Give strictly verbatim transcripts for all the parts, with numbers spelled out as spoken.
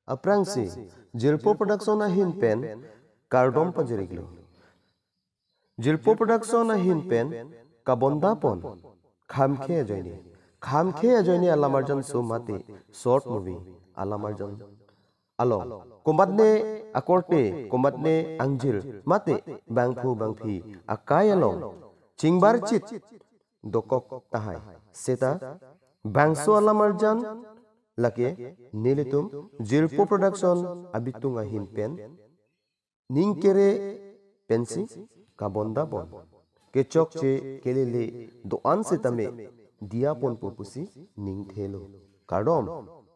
aprangsi Jilpo production a hin pen kardom pajeriglo Jilpo production a hin pen kabonda pon khamkhe joini khamkhe joini alamarjan sumati short movie alamarjan alo komatne akorte komatne angjil mate bangphu bangphi akai along chingbar chit dokok tahai seta bangso alamarjan lake nilitum Jilpo production abitung ahin pen ningkere pensi kabonda pon kechok che kelele doan se tame dia pon pupusi ning thelo kardom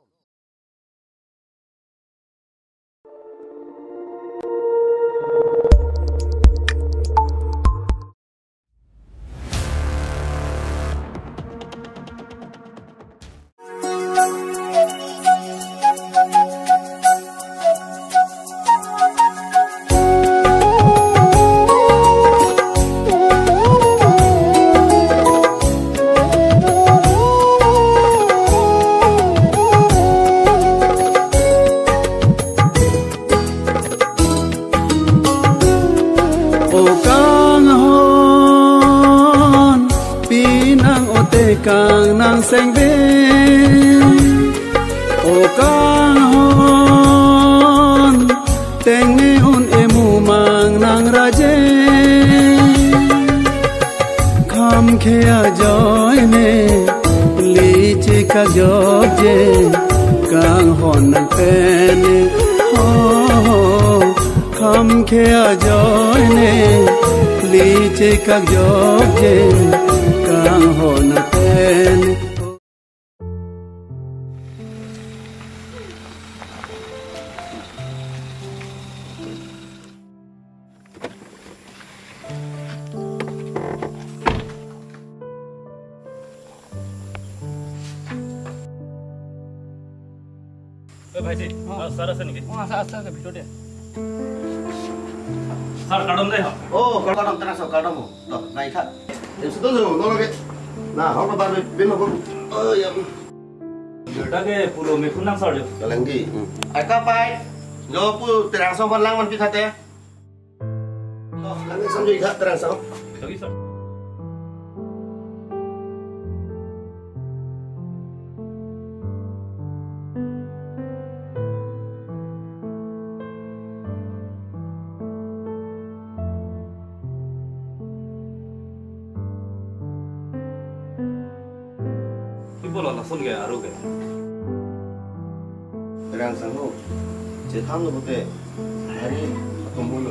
kang nang seng be o kang hon teng ne un emu mang nang raje kham khea joy ne li chi ka jog je kang hon nang pen ho kham khea joy ne li chi ka jog je kang hon pen भाई जी सारा से निकल हां सारा सारा video दे sir काडम दे oh kadam tara so kadam to nai kha em sudo no no lage na hok bar be bema ko oh ya जोटा के पुलो में खुना सर जो Kalanggi. Aka pai. Jo pu terang so ban lang man pi khate. Oh, lang samjoi kha terang so. लगी sir बोलो ना सुन गया रुक गया Terang so. Je tham no bote. Hari atumulu.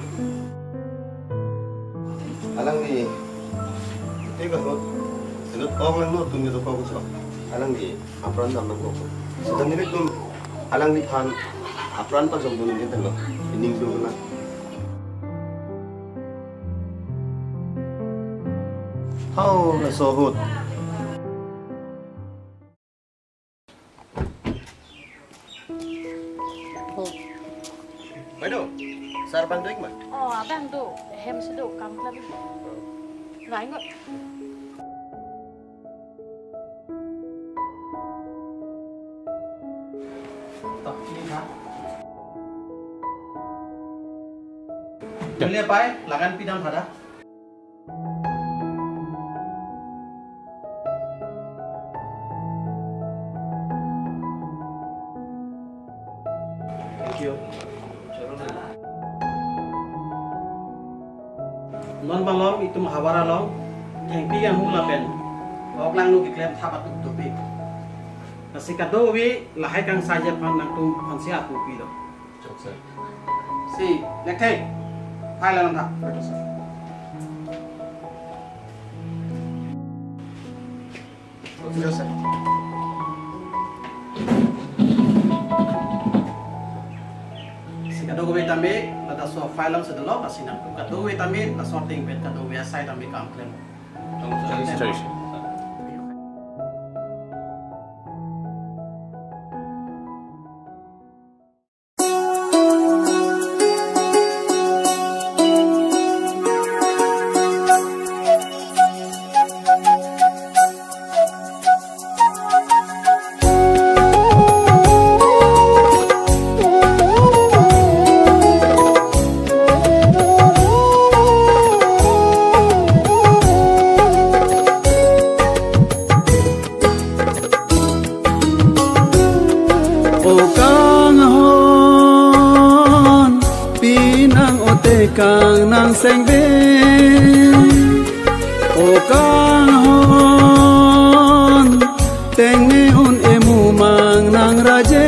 Alang ni tega ho. Selo ong lang no tum ni to ko so. Alang ni apran dam nang ko. Sedang ni tum alang ni phan apran pa jong dun ni tan lo. Ining du na. How na so hot. Mano, sar bang doik ma? Oh, abang tu hem seduk kam klem. Rai ngot. tập đi khá Julia pai lagan pidam thada thank you non balong itu mahawara long thank you yang mula pen ok lang nu kiklem thabat tu pi Sikado wi lahai kang saja pan nang tum pan sia aku pi do. Si, nek thai. Hai la nang tha. Oke, sir. Sikado wi tambe la da so file lang sedelo asinang tum kado wi tambe la sorting pet kado wi asai tambe kam klem. Thank kang nang seng be o kang hon teng ne un emu mang nang raje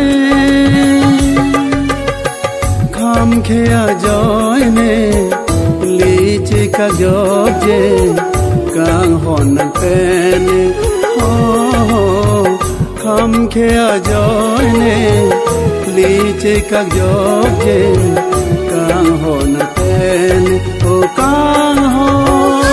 kham khea joy ne li chi ka job je kang hon nang pen ho kham khea joy ne li chi ka job je kang hon nang pen o kang hon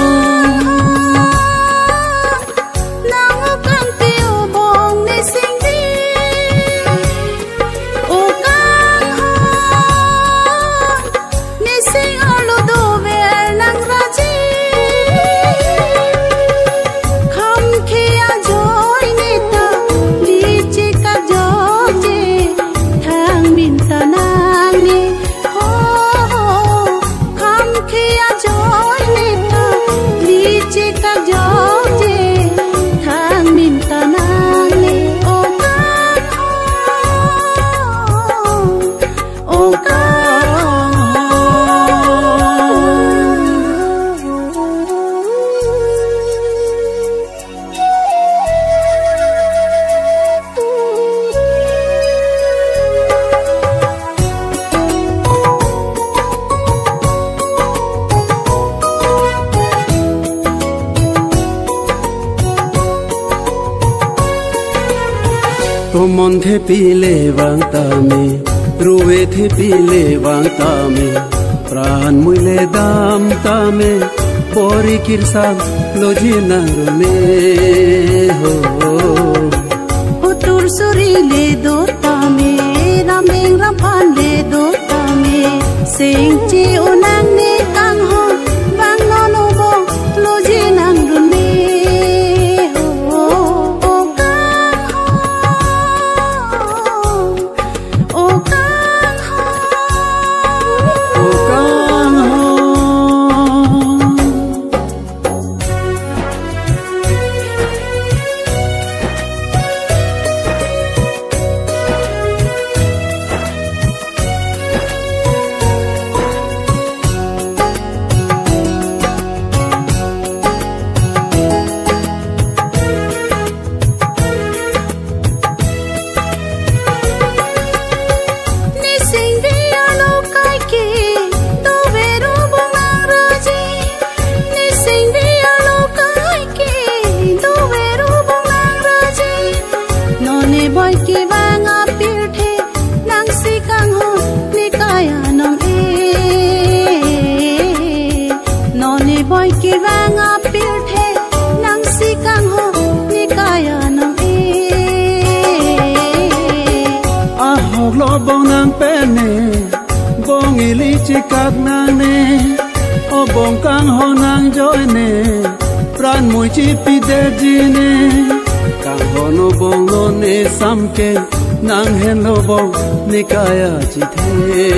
Tomon the pile wang tame ruwe the pile wang tame pran muile dam tame pori kirsan lojina me ho utur suri le do tame rameng rampan le do tame sing chi unang ne kang ho bang no no bo lojina me boy ki ranga pirthe nang si kang ho ni kaya nang e a hok lo bong nang pen ne bong ili chi kak nang ne o bong kang ho nang joy ne pran mui chi pi de ji ne kang ho no bong lo ne sam ke nang hen lo bong ni kaya chi the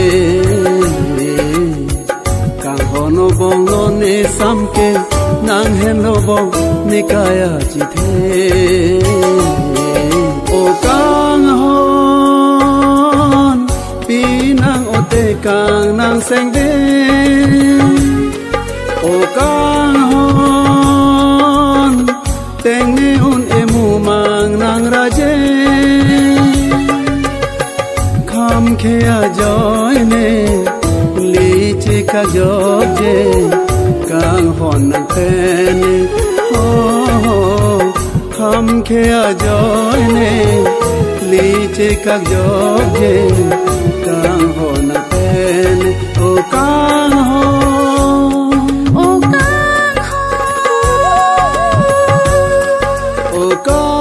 no bong lo ne sam ke nang hen lo bong ni kaya chi the o kang hon pi nang o te kang nang seng de o kang hon teng ne un emu mang nang raje kham khea joy ne ka job je kang hon nang pen ho kham khea joy ne li che ka job je kang hon nang pen o kang hon o kang ho o kang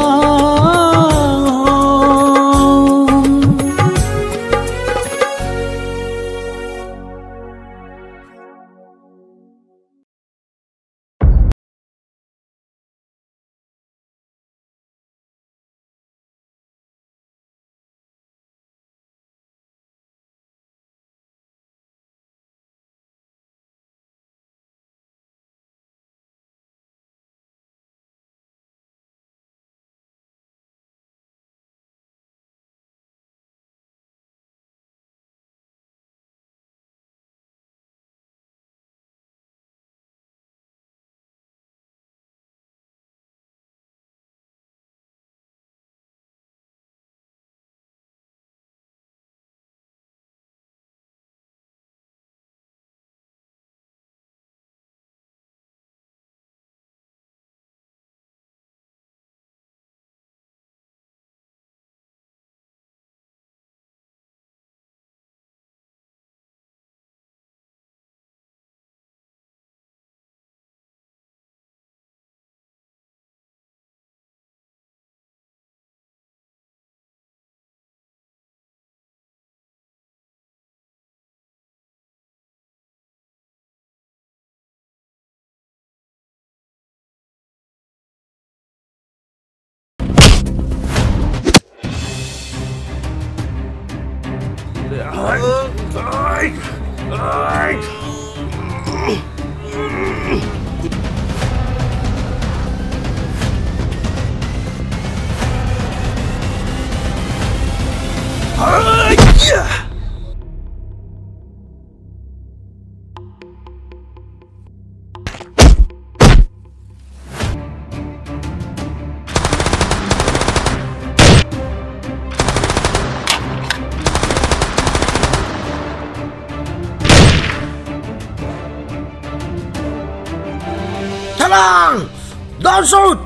Don't shoot!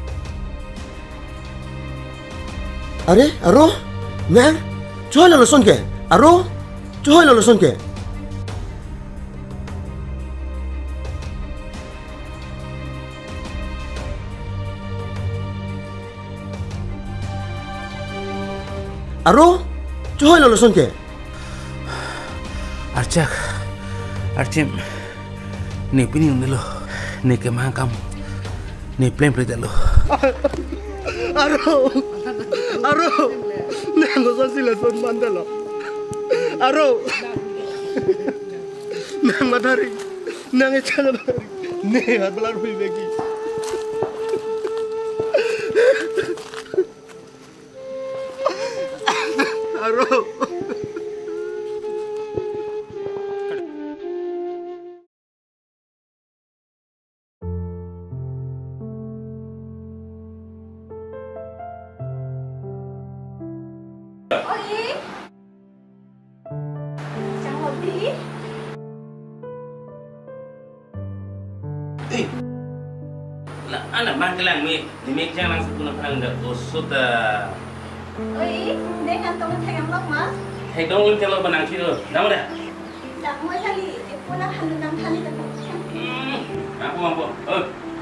अरे अरो मैं चोय लो सुन के अरो चोय लो सुन के अरो चोय लो सुन के Arcak, Arcim, ni pini undelo, ni kemang kamu, ni plan plan dalo. Aro, aro, nengo sasila son mandalo. Aro, neng madari, neng echala madari, ne hadlar hui begi. Aro. Anak bangkelang mi, di mi jangan langsung pulang pulang dah usut. Oi, dek kantong thayam lok mas. Hey dong, kalau benang sih dah dah. Dak mo thali, pulang halu nang thali tak. Hmm, aku mampu. Oh.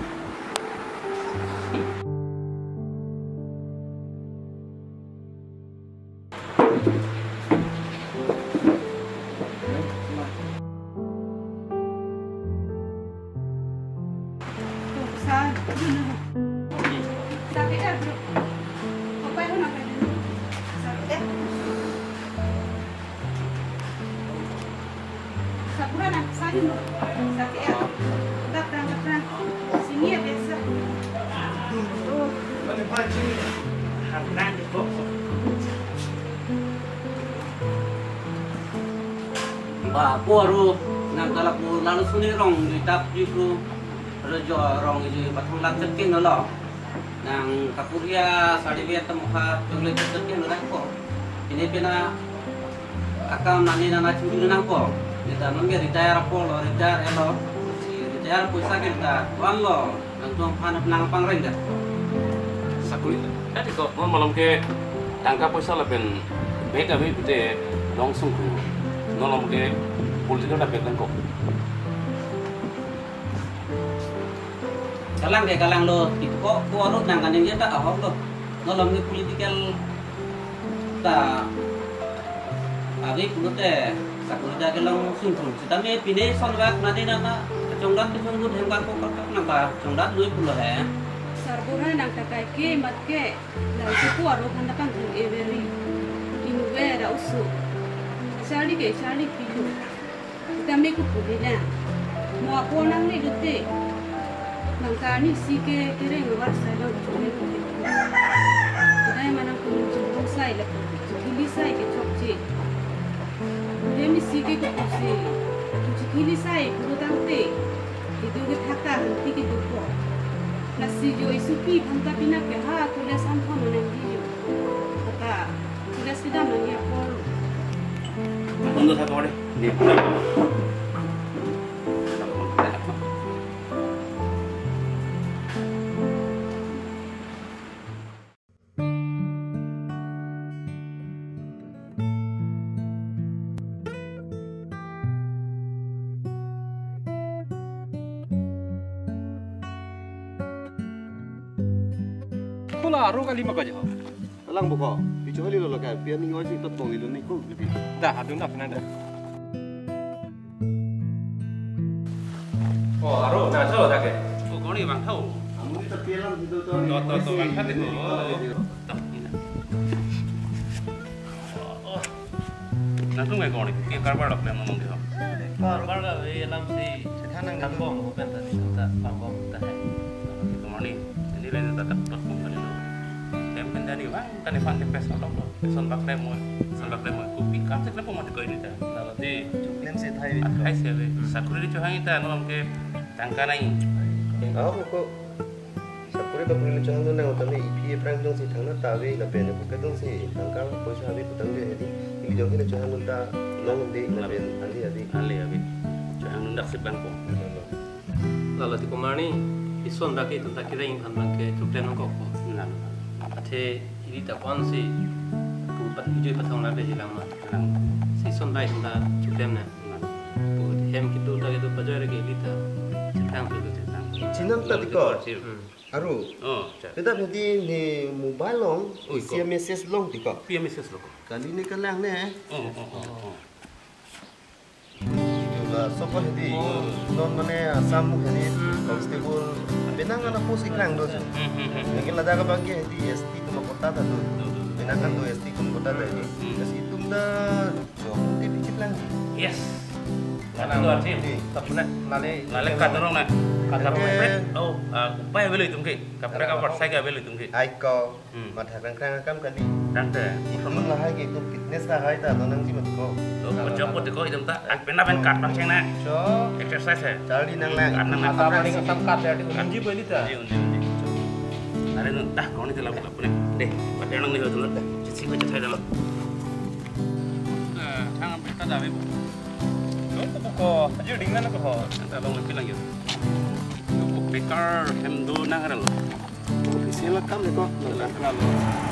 Baru nak kalau aku lalu sini rong di tap juga rejo rong ini batang lat cekin nolo nang kapuria sari biar temuka coklat cekin nolo ko ini pina akam nani nana curi nangko kita nunggu retire apa lo retire elo si retire puasa kita tuan lo nang tuan panap nang pangreng dah sakuri tadi kok mau malam ke tangkap puasa lebih baik tapi bete langsung tu nolong ke politik dah pegang kok. Kalang deh kalang lo, itu kok kok orang nang kan dia tak ahok lo, nolong ke politikal tak. Abi kuno teh, sakuri dah kelang sungguh. Kita me pineh solvak nanti nana keconggat keconggut hengkar kok kok napa keconggat lui pulo he. Sarburan nang takai ke mat ke, dah itu orang kan datang ke everi, inu vera usu. Charlie ke Charlie pilu. Kita make up pulina. Mau apa nang ni dute? Nang kani si ke kere ngawar saya lo cuma itu. Kita mana pun jemput saya lah. Kili saya ke cokce. Demi si ke ke kusi. Tujuh kili saya puluh tangte. Itu ke thaka hanti ke dupo. Nasi jo isupi bangka pina ke ha kuliah sampah mana dia. Kata kuliah sudah mana pun. Untuk satu orang ni. Pula aru kali makan je. Alang buka, bicara hali lo kan, biar ni orang itu tong lilu ni kau lebih. Dah, adun dah final dah. Oh, aru, nak tahu tak ke? Oh, kau ni bang tahu. Kamu ni terpelan itu tu. Tahu tahu tahu bang tahu tu. Nah tu ngai kau ni, kau karbar dah plan ngomong dia. Karbar dah, ini dalam si kampung bukan tadi kita kampung kita. Kau ni, ini lain tak tak tak pun kali tu. Yang penting ni bang, kan event di pes kalau tu, pesan bak lemo, pesan bak lemo, kopi kafe kenapa mati kau ini dah. Lalu di, Cuklen saya Thai. Thai sih, sakuri di cuhang itu, nolong ke tangka naik. Aku kok Sakuri bakul lu jangan nang utama I P A perang dong si thang na tawe na pen aku kadong si tangka poisa abi putang dia jadi ini jong kita jangan nunda long di na pen ali abi Ali abi, cuhang nundak si bangko. Lalu di kumani, ison bagi itu tak kira ingin bangke cuklen nongkok. Lalu, Ate ini tak pun si buat hijau patang labe hilang mah. lalu, Si ison baik kita cuklen na. Buat hem kita tak itu bajar lagi kita cuklen tu tu. Cinam tadi kok aru Oh, kita berarti ni mobile long Ui, isi kok. message long di kok pia message lo. kali ni kan lang ne Oh, oh, oh, oh. juga sopo hedi non mane asam hedi constable benang ana pos iklang dos lagi lada ka bagi hedi S T tu kota ta tu benang kan tu S T kun kota ta hedi kasi tum da jom ti bikit lang Yes. Kata tu arti. Tak pernah nale Lalu kata orang nak kata orang Eh. pret. Oh, upaya beli tungki. Kapre kapar saya kaya beli tungki. ai ko Hmm. matha kang kang kam kali Tante. itu lah hai gitu fitness lah hai ta non ji mat ko Tu macam apa tu kau itu tak? Aku pernah main kat macam nak so exercise eh. cari nang lang Karena nak Mata paling ketat dari unji boleh tak? Undi undi undi. Ada tu dah kau ni telah buka punya. Deh, pada orang ni tu lah. Cici kau cakap dalam. Tangan berita dah ibu. Aku buka, aja dengan aku ho. Nanti abang lebih lagi. Aku bekar hemdu nang ada lo. official kam ni ko Lalu.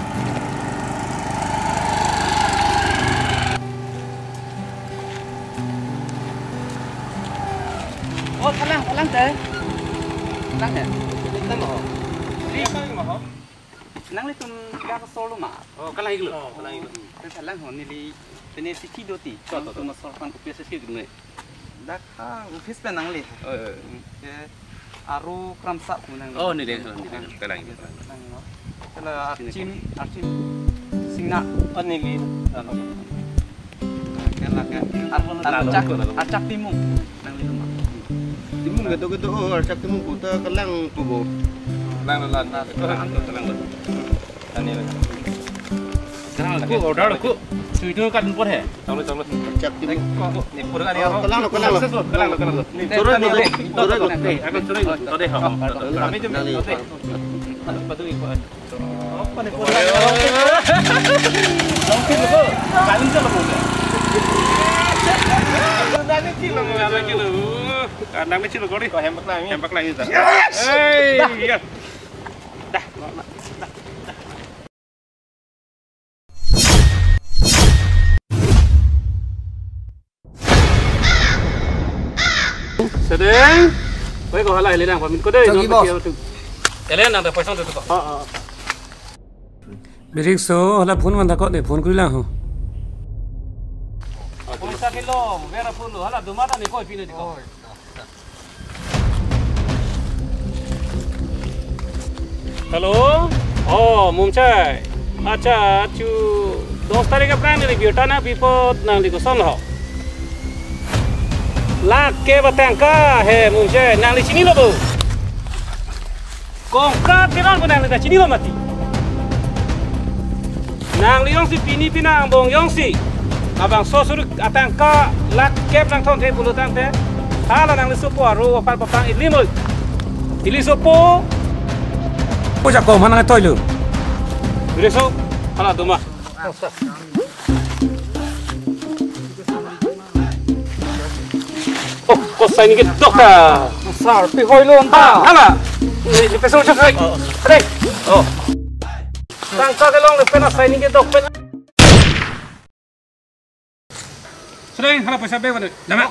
Oh, kalang, kalang deh. Kalang deh. kita mau Ini apa yang mau? Nang le tun ga ka solo ma. Oh, kalah itu lo. Oh, kalang itu. Te kalang ho ni li tene si ki doti. Cho to ma sor pan ku pese ki dune. Da ka office pe nang le. Oh, Ke aru kramsa ku nang. oh ni deh, ni deh. Kalah itu. Kala archim archim singna on ni li. Kala ka acak acak timung nang le ma. timun gitu gitu oh arcak timun puta kelang tubuh Lang lang lang. Kalang lang. Ani le. Sekarang aku order aku. Cuy tu kan pun he. Tahu tahu. arcak timun Ni pura ani oh kelang lo kelang lo Kalang lo kalang lo. turun lo turun lo Eh, aku cuy. Tahu deh. Kami tu Nali. patu iko. Apa ni pura? Mungkin lo. Kalang je lo. Nang kecil lo, nang kecil lo. Nang kecil lo kau ni. Kau hempak lagi. Hempak lagi tak? Hey, ya. Dah. Sedang. Kau kau halai ledang, pamin kau deh. Jogi, bos. Kalian nak ada pasang tu tu kau. Birik so hala phone man thakot de phone kuri lang ho. Polisa kilo, vera pun lo. Hala dumada ni kau pilih di kau. Hello. Oh, Mumchai. Acha, chu dos तारीख का प्लान है बेटा ना बिपद ना लिखो सुन हो लाख के बताएं का है मुझे नाली चीनी लो बो कौन का किरण को नाली चीनी लो मती नाली यों सी पीनी पीना बोंग यों सी abang sosur atang ka laख के प्लान थोन थे बुलो तंग थे हाला नाली सुपो आरो अपन पपांग इली मो इली सुपो Ko jak ko mana toy lu. Bereso, hala duma. Oh, kau saya ni kita dokter. Sar, pi hoi lu Ah, hala. Ni pesol cakap. Ada. Oh. Tangka ke long lepas saya ni kita dokter. Sudah, hala pasal apa ni? Nama.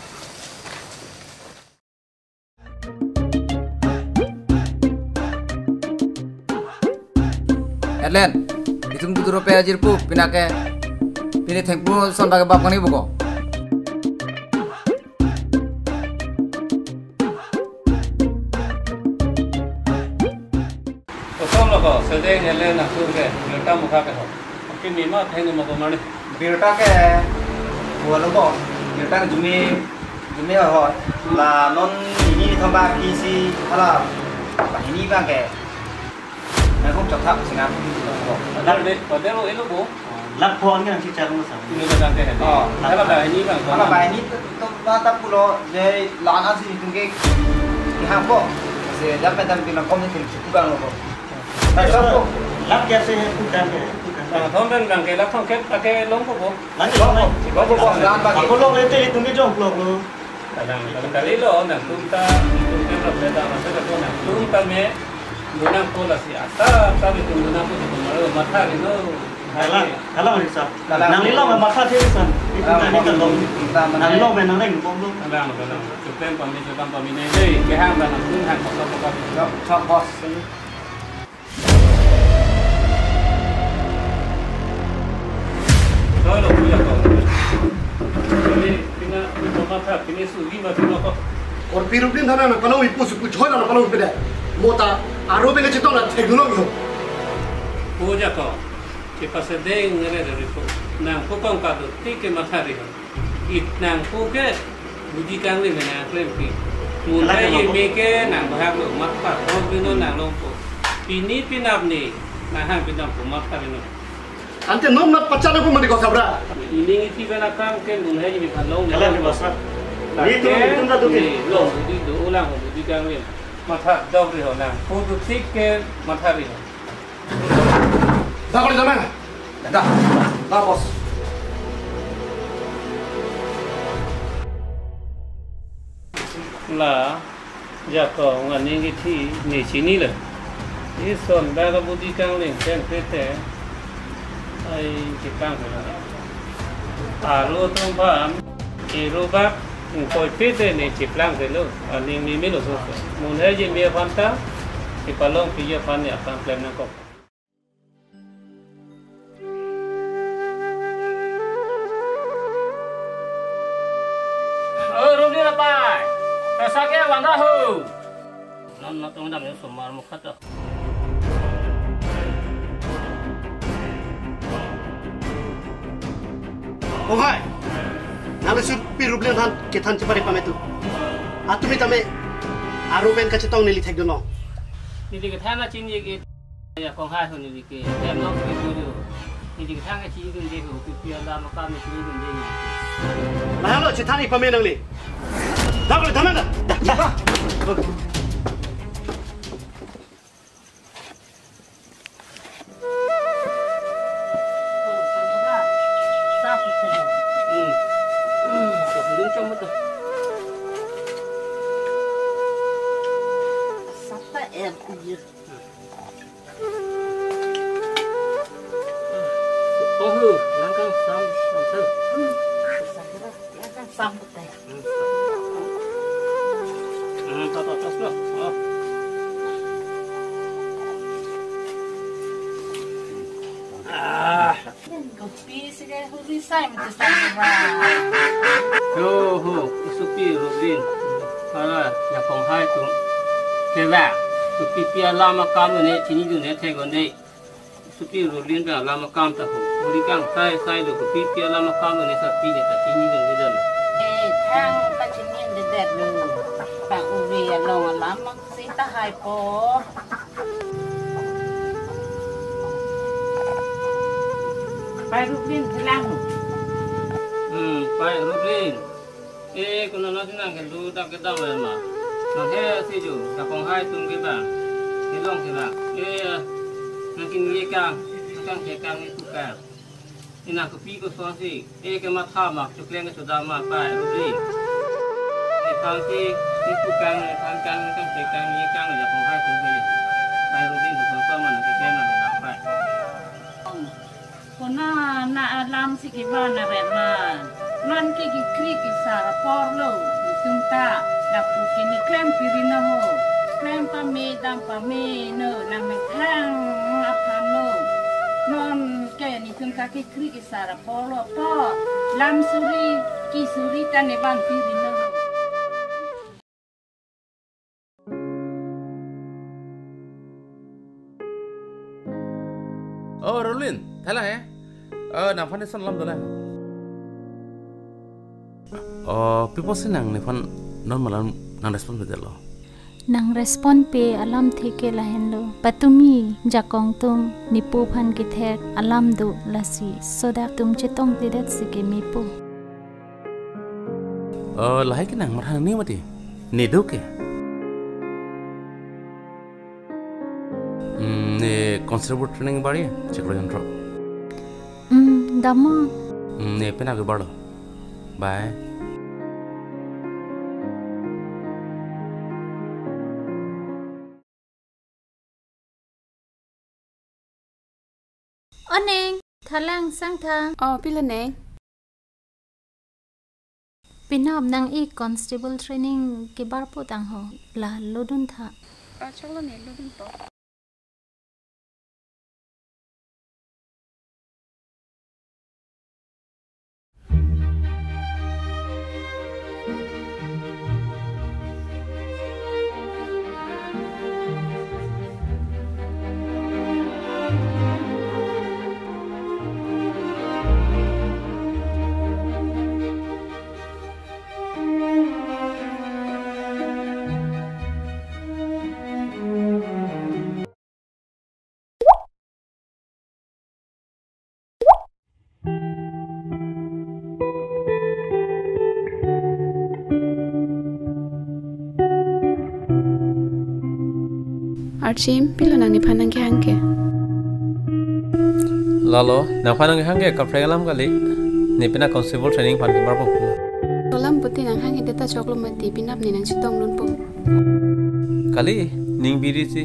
Elen, itum tu rupiah ajar pu pinake, pilih tengpu son bagai bab kani buko. Kosong lo kau, sedang Elen nak suruh ke, letak muka ke kau. Mungkin mima tengok muka mana. Birta ke Ủa nó bỏ người ta chúng mi chúng mi hỏi là non ini thông ba pê xê hay là ini vang kẻ nó không chọn thẳng sinh ngắm Làm đấy, có thế rồi lúc bố. Lắp phone cái làm chi trang nó sao? Ini betul teh. ờ Thế là bài ini bang. hay là bài ini ta ta pulo để lon ăn gì chúng cái cái hàng bộ sẽ đáp bên tâm cái nó không thể chụp bằng nó tại sao Lắp kẹp xe cũng trang cái. Thông bên bang cái lắp thông kép cái lông của bố. Lắp cái lông này. có bộ bộ lon ba Có cái lông lên thì tung cái trong lông luôn. Kadang kadang kali lo nak tunta tunta berbeda masa tu nak tunta me guna pola si asa tapi tu guna pun tu mata ni no Kalau kalau ni sah. Nang ni lông mà mặt thế sah. Itu kan ni kan lông. Nang lông mà nang lain lông lông. kadang kadang cutem pami cutem pami ni ni ke hang dah nak tunta kau kau kau chọn boss Kalau punya kau ini kena mata kini sugi mati kau और पिरुपिन थाना ना कलो इपु सुपु छोय ना कलो इपे मोता आरो बेगे चितो ना थेगुलो यो puja kau cepat sedeng ngere dari tu nang pukang kau tu ke mata ri it nang puke budi kang ni mana klaim ki mulai ye meke nang bahag lo mata kau bino nang lompo pini pinap ni nang hang pinap ko mata ni अंते नोम ना पचाने को मत को सबरा ini itu kan akan ke mulai ye kalau Kalau ni besar. Ni tu itu dah tu ni. lo budi do ulang budi kang ni mata dau ri ho nang putu tik ke mata ri ho दा कले जमा दा दा boss là giờ có ngân những cái thi nỉ chín đi rồi, cái son ba cái bút đi căng lên xem thế thế, ai chỉ căng rồi là, à lô thông phạm, chỉ lô bác, coi phết thế này chỉ căng rồi luôn, anh em mình mới được rồi, muốn hay gì mình phân ta, thì phải long bây giờ phân nhà phân plan nó có. Ờ, rồi đi là bài. Sakit wang dah hu. Nam nak tunggu dah ni semua muka tu. ओ हाय नाले सु पिरुपिन थान के थान चिपारी पामे तू आ तुमी तमे आरो बेन का चितों नेली थेग दनो Ni di kita nak cini ke ya kong hai hon ni ke. Dia nak ke tu tu. Ni di kita nak cini ke dia hu tu dia dah makan ni cini ke dia. Mahalo चिथानी पामे नंगली दा कले जमा दा दा Oh hu, langkang sam sam tu. Sambut deh. Hmm, tak tak tak tak. Oh. Ah. Kopi segala huri saya mesti sambut. Yo hu, isupi rubin. Kalau yang kong hai tu, kewa. Supi pia lama kamu ni, cini tu ni tega ni. Supi rubin pia lama kamu tak hu. Beri kang sai sai tu, supi pia lama kamu ni sapi ni tak cini tu ni dah. Eh, tang pacinin de deru. Pak uri long lama sita hai po. Pak Rubin hilang. Hmm, Pak Rubin. Eh, kena nanti nak ke lu tak kita mana? Nanti si ju, tak kong hai tung kita, kita kita. Eh, nanti ni kang, kang kang ni tu kang. Ini nak kopi ko suasi. Eh, kemat sama, cuklen ke sudah mak Pak Rubin. Eh, kang si ni tu kang, kang kang kang kang ni kang ya kong hai tung kita. Pak Rubin tu sama nak ke kena nak Pak. Kona na alam si kibana reman. Man ki ki kri ki sara porlo. Itumta la pu ki ni klem pirina ho. Klem pa me dam pa me no na me thang apano. Non ke ni tumta ki kri ki sara porlo po. Lam suri ki suri ta ne ban pirina ho. Oh, Rolin, thế là hả? Ờ, nằm phát son lâm rồi này. Oh, people sih nang nih fan non malam nang respon betul lo. Nang respon pe alam theke lahen lo. Patumi jakong tum nipu phan kithek alam do lasi soda tum chetong tidat sike mipu. Oh, lahai ke nang marhan ni mati. Ni do ke? Hmm, ni conservative training bari ya, ceklo jantro. Hmm, damo. Hmm, ni pena ke baro. Bye. Oneng, thalang sang thang. Oh, pila neng. Pinab nang i constable training ke bar po tang ho la lodun tha. Ah, chakla ne lodun to. Archim, pila nang ni panang ke hangke. Lalo, nang panang hangge kapre alam kali. Ni pina constable training pan ke barpo. Alam puti nang hangke deta choklo mati pinap ni nang chitong lun po. Kali ning biri si.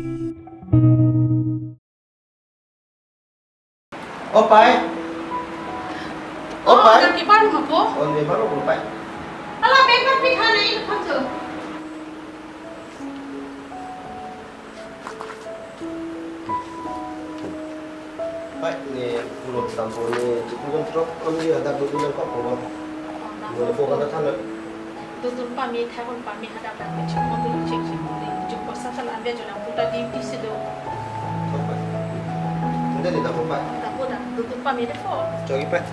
Oh, pai. Oh, pai. Nang kibar mo po? Oh, ni baru ko pai. Ala, bekar pikha na il khanto. Pai ni pulau tampon ni cikgu truk kami ada dulu yang kau bawa. Boleh bawa ke sana. Tutur pami thakon pami hadap dak pe chimo tu chik chik ni juk ko sa sala ambe jona puta di di se do. Nanti ni tak pai. Tak po dak tutur pami de fo. Cogi pai.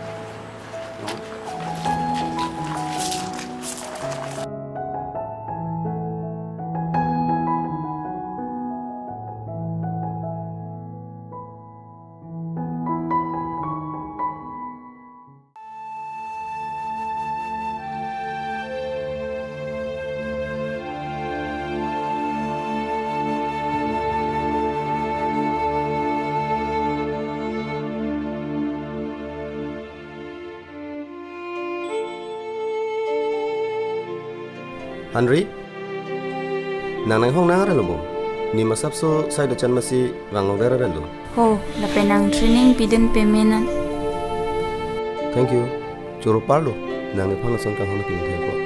Henry, nang nang hong nang relo mo. Ni masap so saya dah can masih ranglong dera relo. Ho, la penang training pidin payment. Thank you. Curo parlo, nang ni phang sang kang hong pin the ko.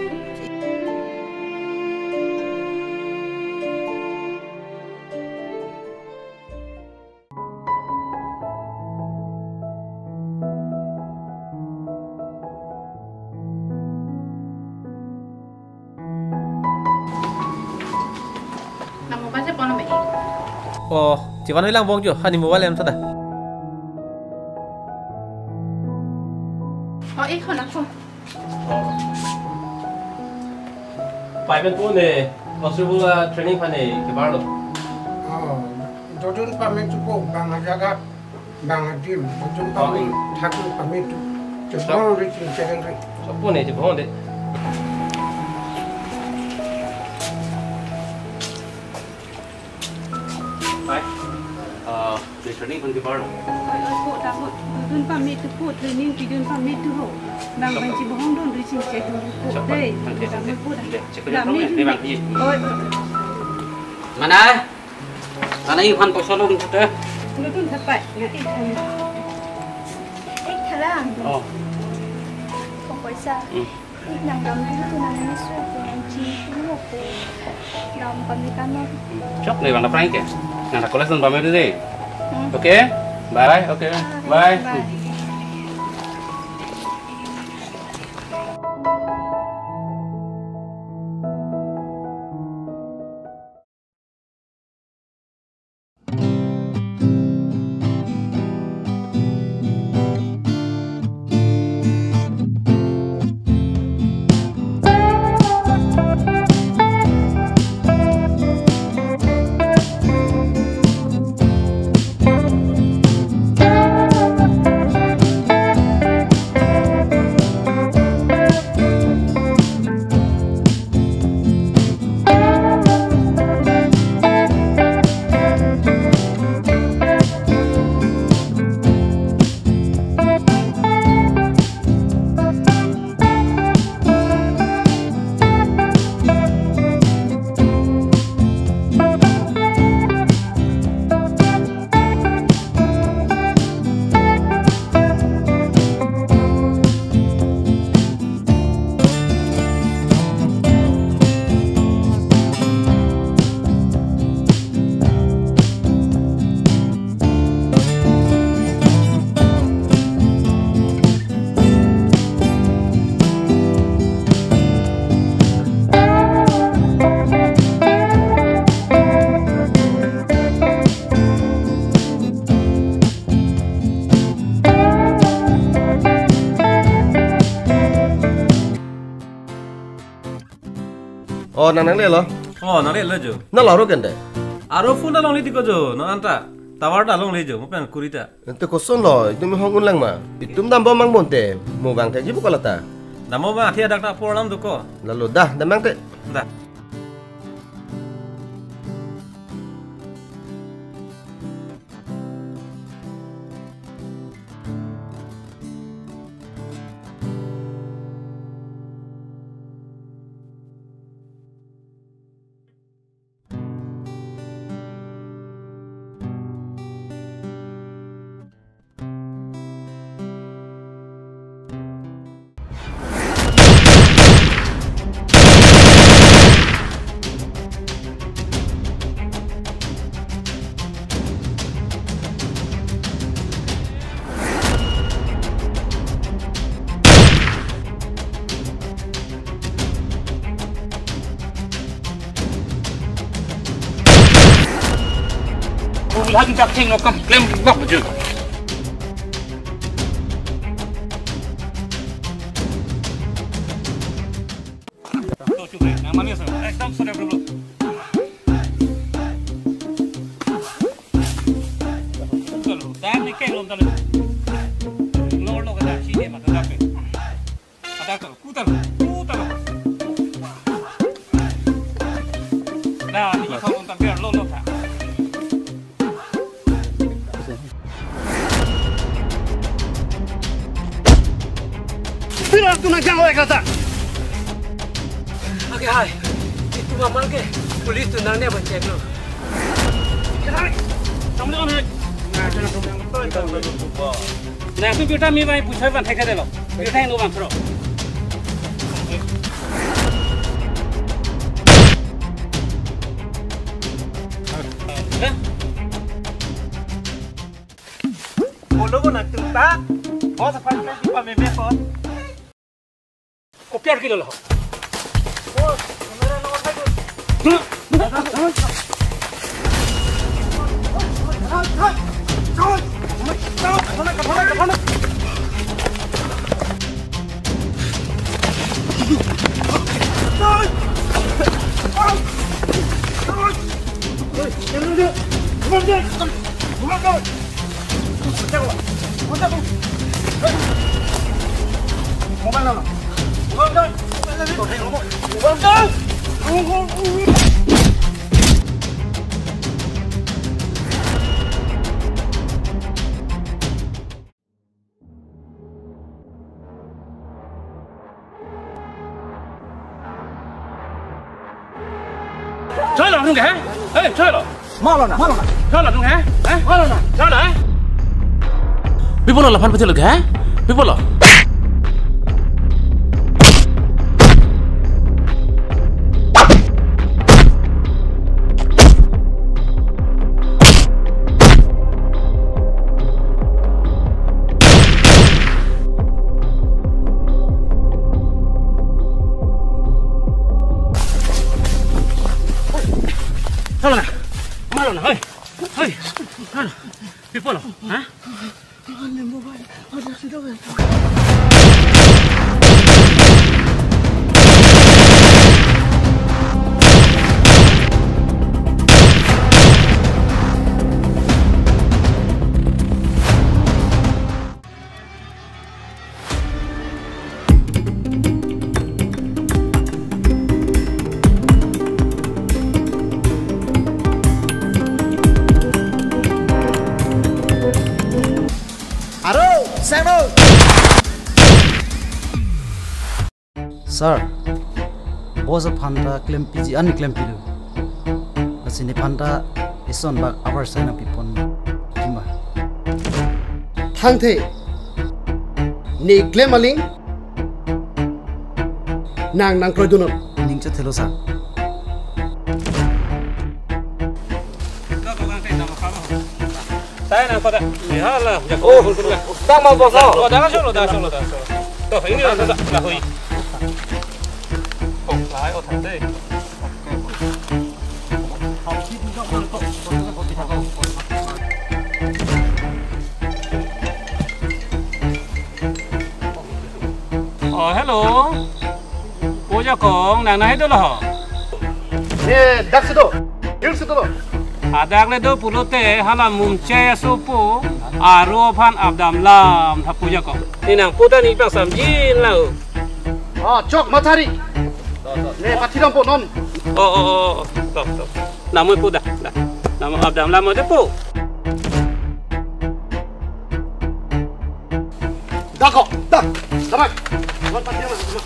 Namo ba se pono me. Oh, cikan bilang bong jo, hani mobile em sada. Oh, ik khona ko. Pai ben tu ne constable training pan ne ke barlo. Oh, dodun pamit ko bang jaga bang dim dodun pamit thakul pamit tu. Jepang reaching secondary. So pu ne je bong de. Pai. Ah, the training pan ke barlo. Oi, oi, po dak po. Dodun pamit tu po training pidun pamit tu ho. Bang bang ci bohong don reaching secondary po. Dei, dak po dak. Dak mi oi. Mana? Mana i phan ko solo dun thate. Dodun thapai ngai thang. Ik thalang. Oh. Không phải sao. Ik nang dam ni tu nang ni su ko nang chi tu mo ko. Dam pa mi kan no. Chok ne bang na prank ke. Nang na collection pa me de. Okay? Bye. Okay. Bye. Oh, nang nang le lo. Oh, nang le lo jo. Na lo ro kan de. Aro phone da long le diko jo, no anta. Tawar da long le jo, mo pen kurita. Ente koson lo, itu mi hongun lang ma. Itum dam bom mang bonte, mo bang te jibu kalata. Damo ba athia dakta porlam duko. Lalu dah, damang te. Dah. Lagi tak ceng lo kam klaim bak baju. Tuh cuy, namanya sih. Ekdom sudah belum. Kalau dah ni kayak belum tahu. Lor lo kada sini mata dah pe. Ada tu, kutar, kutar. Nah, ni kau belum tahu biar lo lo tak. Tidak tu nak jangan awak kata. Okey hai, itu mamal ke polis tu nang ni apa cek lo. Kamu jangan hai. Nah, jangan kamu yang betul. Nah, tu kita mi mai pusai ban thek delo. Kita yang nuang pro. Bolo ko nak tunta. Oh, sa pan di pa me me pon. Kopiar kilo lo. Oh, kamera nomor satu. Chơi là không kể. Ê, chơi là. Malo na, malo na. Chơi là không kể. Eh, malo na. Chơi là. Bipolo lapan pecah lagi, ha? Bipolo. Malo na. Malo na, hey. Hey. Ano? Bipolo, ha? Ano mo ba? Ano si Dawel? Sano. Sir, bosa phanda claim pg an claim pilu. Asini phanda ison bak our sign up pipon kima. Thang the. Ni claim aling. Nang nang kroidunot. Ning cha thelo sa. Saya nak pada lihat lah. Oh, dah mau bosau. Oh, dah solo, dah solo, dah solo. Tuh, ini lah dah dah hui. Oh, lai, oh, thằng đây. Oh, hello. Cô gia con, nàng này hết đó là hả? 네, 닥스도. 일스도. Adak le do pulote hala mumche sopo aro phan abdam lam thapuja ko. Ninang puta ni pang samjin lau. 아, 쪽 마타리. 네, 파티랑 보 넌. Oh oh oh. Stop stop. Nama puda. Nama abdam lam de pu. 다고. 다. 가만. 가만 파티랑 봐.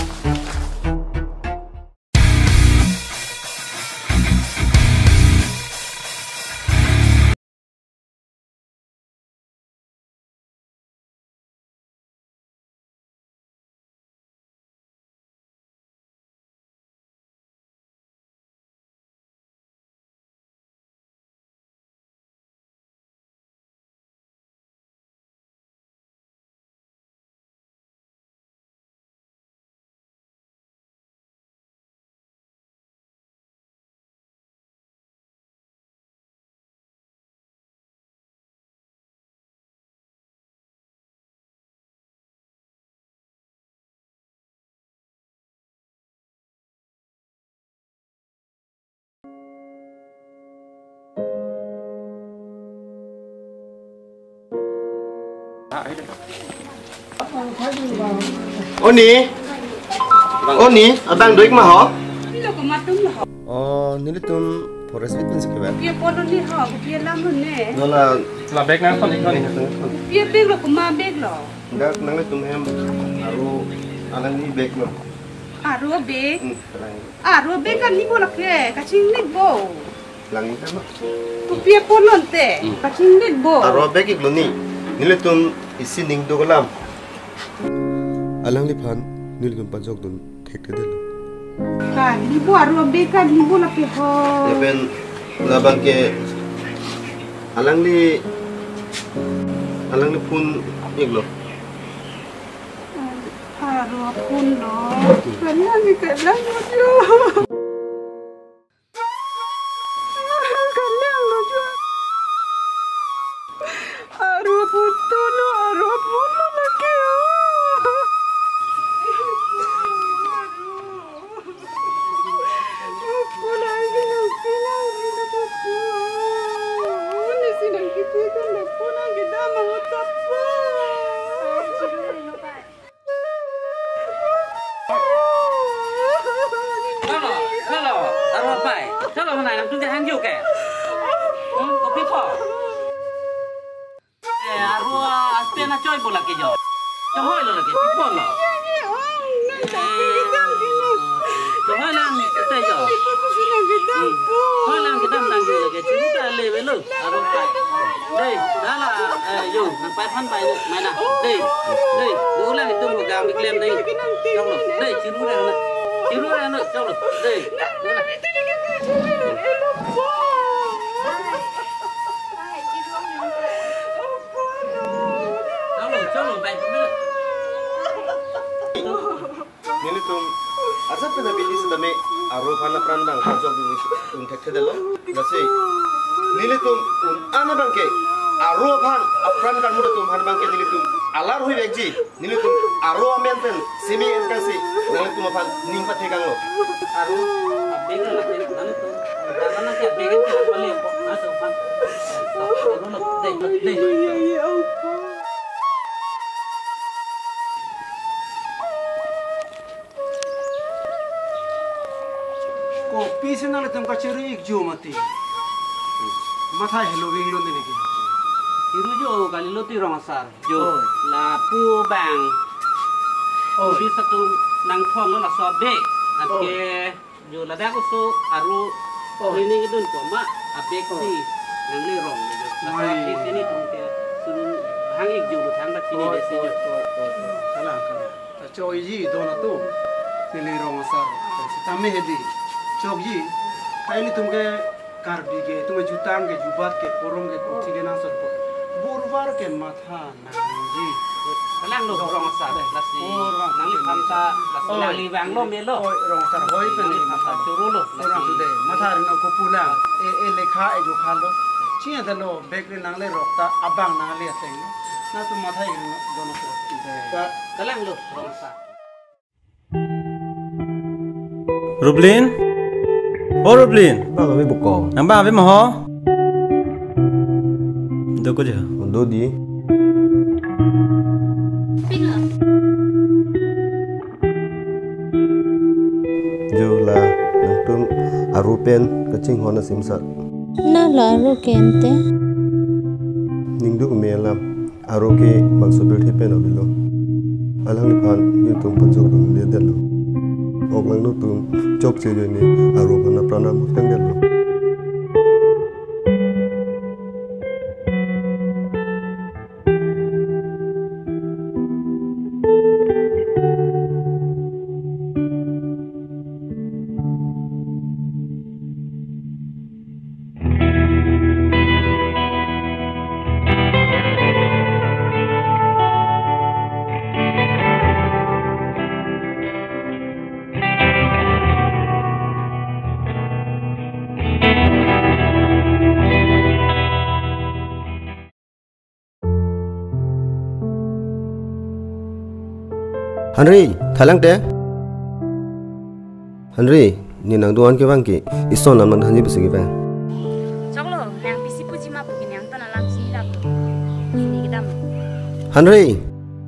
Oni, Oni, abang doik mah ho? Lo ko matum lo. Oh, nili tum forest bit pun sekian. Pia podo ni ho, pia lam lo ne. Nola, la bag nang kon ikon ni. Pia beg lo ko ma beg lo. Ndak nang tum hem, aru alang ni bag lo. Aru beg. Aru beg kan ni bola ke, kacing ni bo. Langi kan lo. Tu pia polon te, kacing ni bo. Aru bag ik lo ni. Nili tum isi ning do kolam. Alang li pan, nili tum panjok dun thek ke delo. Kan ni bo aru beg kan ni bola ke ho. Lepen labang ke alang li alang li pun ik lo. Aru pun lo. Kena ni kena lo. Nili tum asap na bili sa dami aro pana prandang panjok dun un thek ke delo. Gase nili tum un ana bangke aro pan apran kan muda tum han bangke nili tum alar hui bekji nili tum aro amenten simi enkasi nili tum pan ning pa thekang lo. Aro abeng la pen nan to. Karena ke abeng ke pale ko aso pan. Aro lo dei dei. Pisi na letem kaciri ik jo mati. Matha hello wing lo ni ki. Iru jo kali lo ti rong sar. Jo la pu bang. Oh bi satu nang thon lo la so be. Ake jo la da ko so aru ini idun ko ma abek si nang le rong jo. La sa ti ni tum ke sun hang ik jo lo thang da chini de si jo. Sala kala. Ta choi ji do na tu. Ni le rong sar. Ta me hedi. चौकी पहले तुमके कार बिगे तुम्हें जुतांग के जुबात के पोरम के कोठी के ना सर बुरवार के माथा नांजी कलांग लो रong sar lasi nang panta lasi nang li bang lo me lo rong sar hoi pe ni mata churu lo orang tu deh माथा रना को पुला ए ए लेखा ए जो खा लो चिया दलो बेकरी नंग ले रोकता अबांग ना ले आते ना तो माथा ही दोनों को दे कलांग लो rong sar रुबलिन Oh Rublin. Bang kami buka. Nang ba abi mo? Do ko je. Do di. Pinga. Jo la nang tum arupen kacing hona simsa. Na la ro kente. Ningdu melam aroke bangso berthi pen abilo. Alang lipan yutum pajok dum le delo. Oglang no tum chok che ni aropa na prana mutang delo. Henry, thalang te. Henry, ni nang duan ke bang ki ison lam nang hanji bisi bang. Choklo, nang bisi puji ma pukin yang tan alam si dak. Ni gidam. Henry.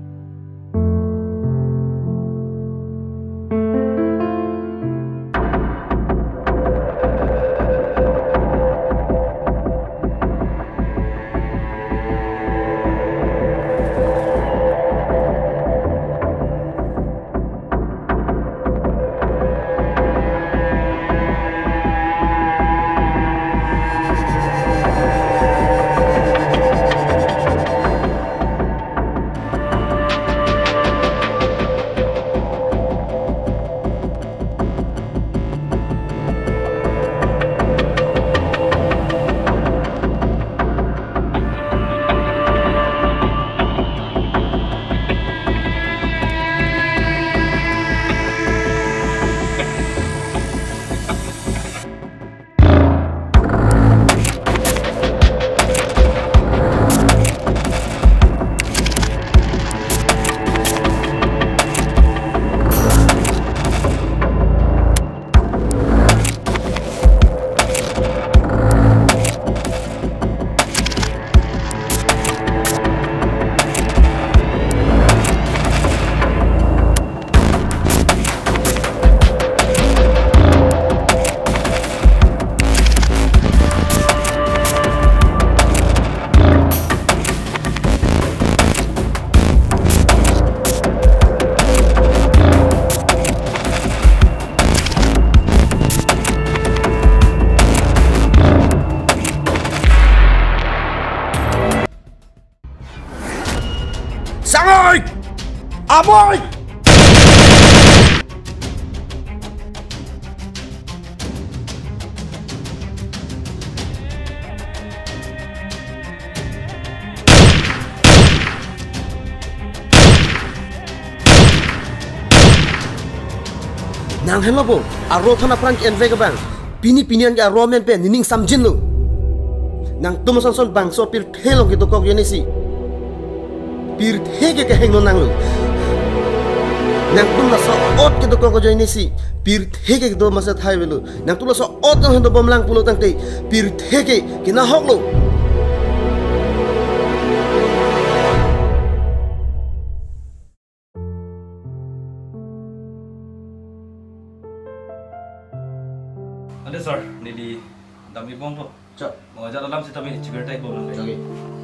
Sang ơi! Ẩm ơi! Nang hello po, aro thana prank enve ka bang. Pini pinian ka aro men pe nining samjin lo. Nang tumasan son bang so pir thelo ki to kok yenisi. Pir thege ka hengno nang lo. Nang tumla so ot ki to kok yenisi. Pir thege ki do masa thai velo. Nang tumla so ot nang hendo bomlang pulo tang te. Pir thege ki na hok lo. Ada sir, ni di dami bom po. Cak, mau ajar alam sih tapi ciber type bom. Oke.